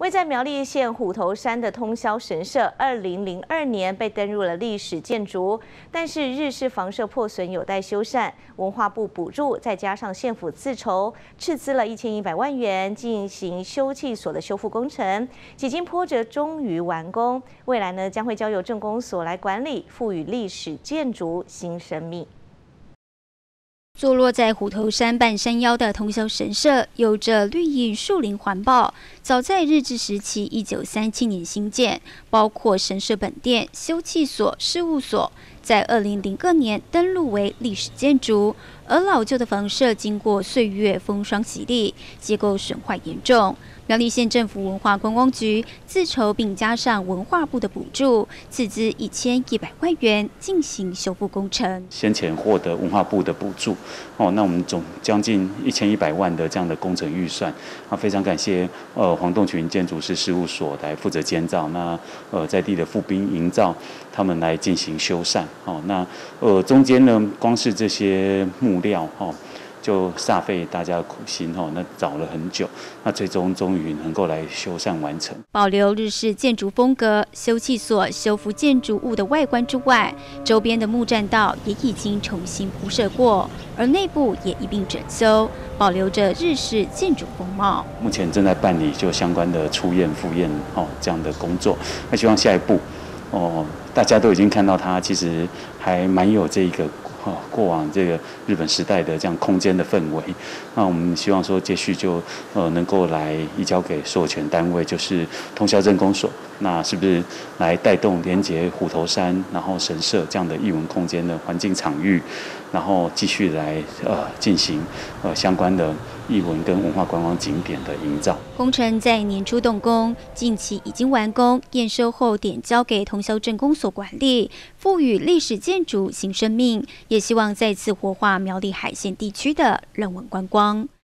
位在苗栗县虎头山的通霄神社，2002年被登入了历史建筑，但是日式房舍破损有待修缮，文化部补助，再加上县府自筹，斥资了1100万元进行休憩所的修复工程，几经波折终于完工。未来呢将会交由镇公所来管理，赋予历史建筑新生命。 坐落在虎头山半山腰的通霄神社，有着绿荫树林环抱。早在日治时期，1937年兴建，包括神社本殿、休憩所、事务所，在2002年登录为历史建筑。而老旧的房舍经过岁月风霜洗礼，结构损坏严重。苗栗县政府文化观光局自筹，并加上文化部的补助，斥资1100万元进行修复工程。 先前获得文化部的补助，那我们总将近1100万的这样的工程预算，非常感谢黄栋群建筑师事务所来负责监造，那在地的富滨营造他们来进行修缮，那中间呢，光是这些木料就煞费大家的苦心那找了很久，那最终终于能够来修缮完成。 保留日式建筑风格，休憩所修复建筑物的外观之外，周边的木栈道也已经重新铺设过，而内部也一并整修，保留着日式建筑风貌。 目前正在办理就相关的初验、复验这样的工作，那希望下一步大家都已经看到它其实还蛮有这个。过往这个日本时代的这样空间的氛围，那我们希望说接续就能够来移交给授权单位，就是通霄镇公所，那是不是来带动连结虎头山，然后神社这样的艺文空间的环境场域，然后继续来进行相关的艺文跟文化观光景点的营造。 工程在年初动工，近期已经完工，验收后点交给通霄镇公所管理，赋予历史建筑新生命。也希望再次活化苗栗海线地区的人文观光。